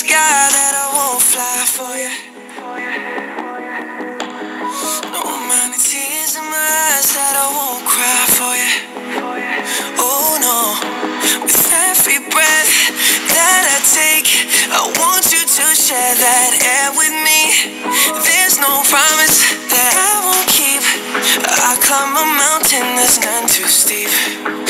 sky that I won't fly for you. No amount of tears in my eyes that I won't cry for you. Oh no, with every breath that I take, I want you to share that air with me. There's no promise that I won't keep. I climb a mountain that's none too steep.